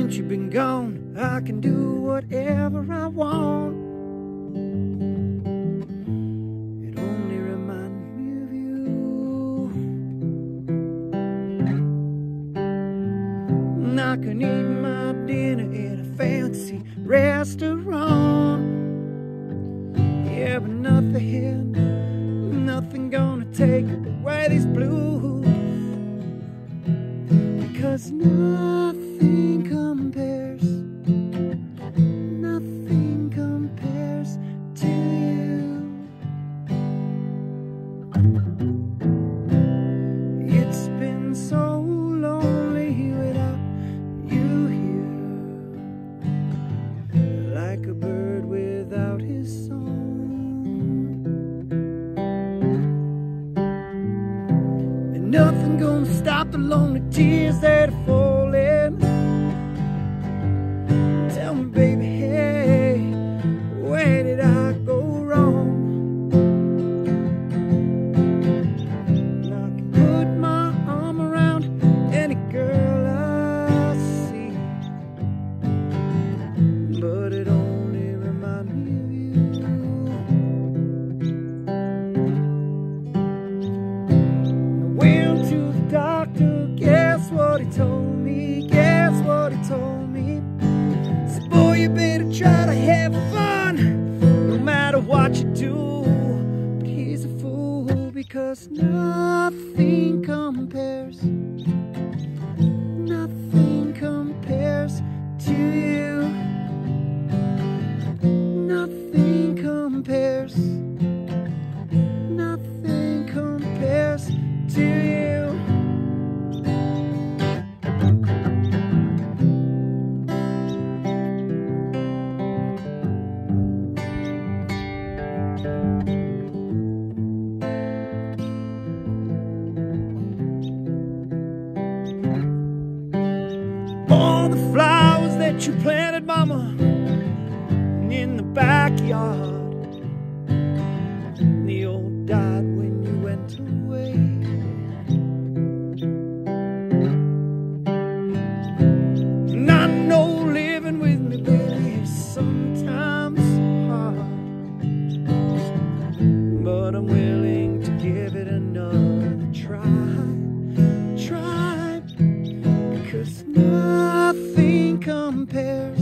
since you've been gone, I can do whatever I want. It only reminds me of you. And I can eat my dinner in a fancy restaurant. Yeah, but nothing gonna take away these blues, because nothing compares to you. It's been so lonely without you here, like a bird without his song. And nothing gonna stop the lonely tears that are falling. Tell me, baby, hey, where did I go wrong? And I can put my arm around any girl I see, but it only reminds me of you. I went to the doctor, guess what he told me? Guess what he told me? Said, boy, you better try to have fun, no matter what you do. But he's a fool, because nothing compares to you. Nothing compares to you. All the flowers that you planted, mama, in the backyard, they all died when you went away. And I know living with me, baby, is sometimes hard, but I'm willing to give it another try, because nothing compares